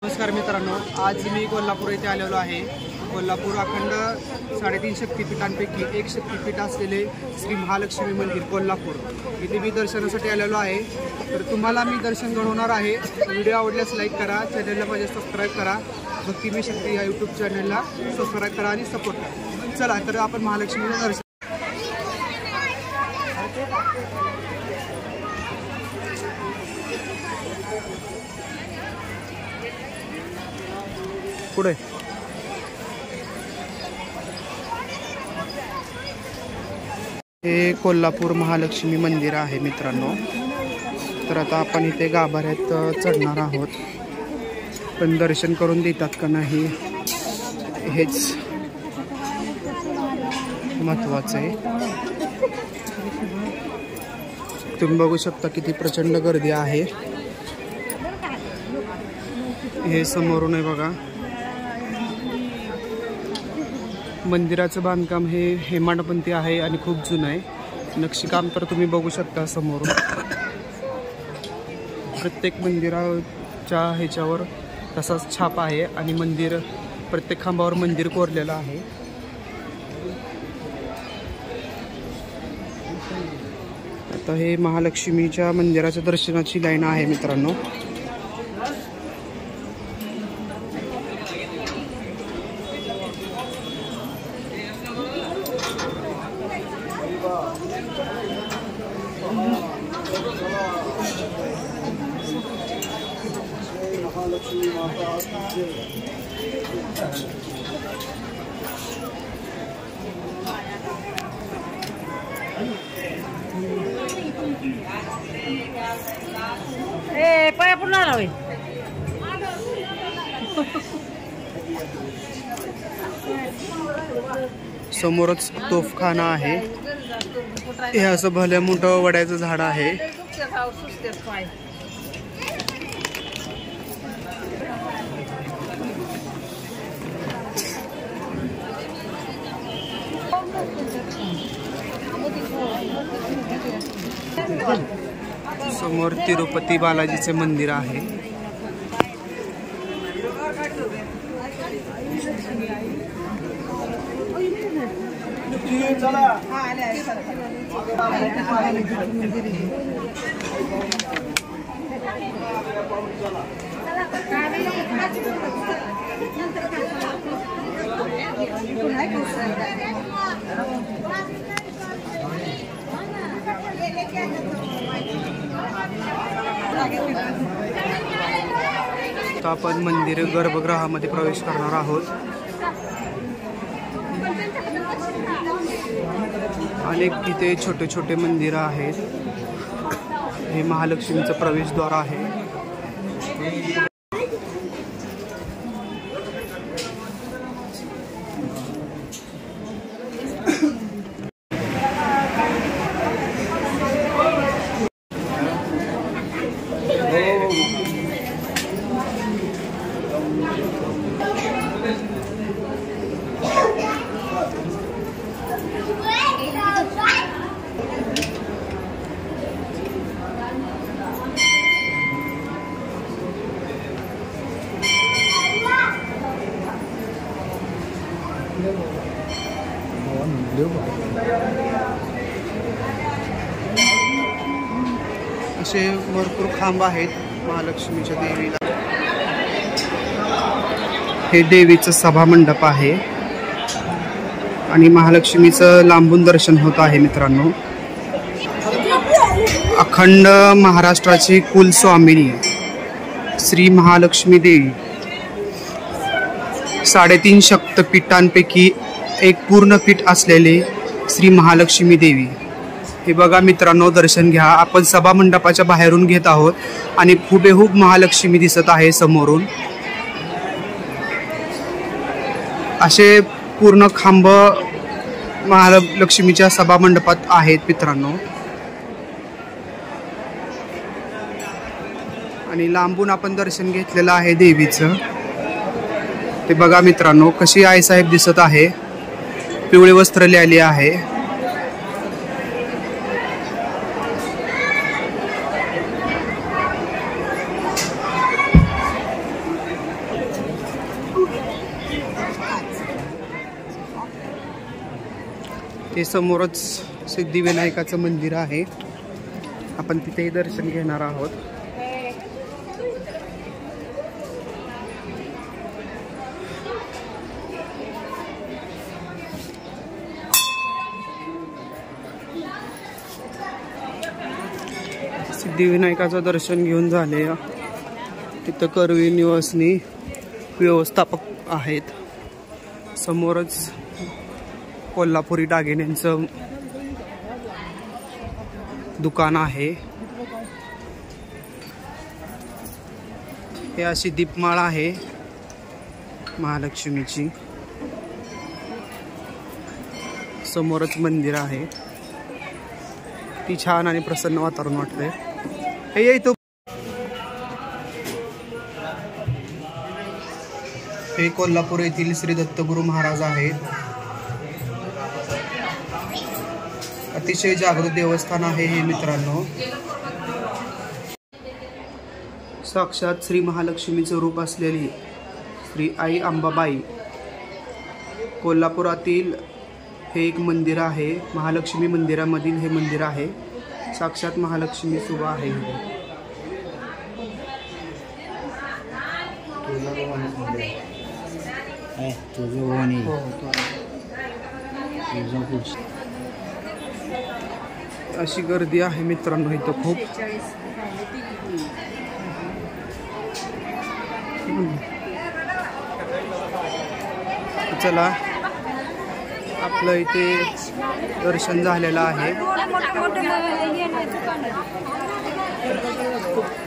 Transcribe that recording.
नमस्कार मित्रांनो, आज मी कोल्हापूर येथे आलेलो आहे। कोल्हापूर अखंड 3.5 शक्तिपीठांपैकी एक शक्तिपीठ असलेले श्री महालक्ष्मी मंदिर कोल्हापूर इथे मी दर्शनासाठी आलेलो आहे। तर तुम्हाला मी दर्शन घडवणार आहे। व्हिडिओ आवडल्यास लाईक करा, चॅनलला माझ्या सबस्क्राईब करा, भक्तिमय शक्ती या यूट्यूब चॅनलला सबस्क्राईब करा आणि सपोर्ट करा। चला तर आपण महालक्ष्मीचं दर्शन पुढे हे कोल्हापूर महालक्ष्मी मंदिर आहे मित्रांनो। तर आता आपण इथे गाभाऱ्यात चढणार आहोत, पण दर्शन करून देतात का नाही हेच महत्त्वाचं आहे। तुम्ही बघू शकता किती प्रचंड गर्दी आहे। हे समोरून आहे बघा। मंदिराचं बांधकाम हे हेमाडपंथी आहे आणि खूप जुनं आहे। नक्षीकाम तर तुम्ही बघू शकता समोरून। प्रत्येक मंदिराच्या ह्याच्यावर तसाच छाप आहे आणि मंदिर प्रत्येक खांबावर मंदिर कोरलेलं आहे। आता हे महालक्ष्मीच्या मंदिराच्या दर्शनाची लाईन आहे मित्रांनो। पाया पुन्हा होईल। समोरच तोफखाना आहे। हे असं भल्या मोठं वड्याचं झाड आहे। समोर तिरुपती बालाजीचे मंदिर आहे। आता आपण मंदिर गर्भगृहामध्ये प्रवेश करणार आहोत। अनेक तिथे छोटे छोटे मंदिर आहेत। हे महालक्ष्मीचं प्रवेशद्वार आहे। असे भरपूर खांब आहेत महालक्ष्मीच्या देवीला। हे देवीचं सभा मंडप आहे आणि महालक्ष्मीचं लांबून दर्शन होत आहे मित्रांनो। अखंड महाराष्ट्राची कुलस्वामिनी श्री महालक्ष्मी देवी 3.5 शक्तिपीठांपैकी एक पूर्ण पीठ असलेले श्री महालक्ष्मी देवी। हे बघा मित्रांनो, दर्शन घ्या। आपण सभा मंडपाच्या बाहेरून घेत आहोत आणि हुबेहूब महालक्ष्मी दिसत आहे समोरून। असे पूर्ण खांब महालक्ष्मीच्या सभा मंडपात आहेत मित्रांनो। आणि लांबून आपण दर्शन घेतलेलं आहे देवीचं। ते बघा मित्रांनो, कशी आईसाहेब दिसत आहे। पिवळे वस्त्र लिहिलेले आहे। ते समोरच सिद्धिविनायकाचं मंदिर आहे, आपण तिथेही दर्शन घेणार आहोत. सिद्धिविनायकाचं दर्शन घेऊन झाले. तिथं कर्वी निवासनी व्यवस्थापक आहेत. समोरच कोल्हापुरी दागिन्यांचं दुकान आहे. हे अशी दीपमाळ आहे महालक्ष्मीची. समोरच मंदिर आहे. ती छान आणि प्रसन्न वातावरण वाटतंय. हे येतो हे कोल्हापूर येथील श्री दत्तगुरू महाराज आहेत. अतिशय जागृत देवस्थान आहे हे मित्रांनो. साक्षात श्री महालक्ष्मीचं रूप असलेली श्री आई अंबाबाई कोल्हापुरातील हे एक मंदिर आहे. महालक्ष्मी मंदिरामधील हे मंदिर आहे. साक्षात महालक्ष्मी सुभा आहे. अशी गर्दी आहे मित्रांनो इथं खूप. चला, आपलं इथे दर्शन झालेलं आहे.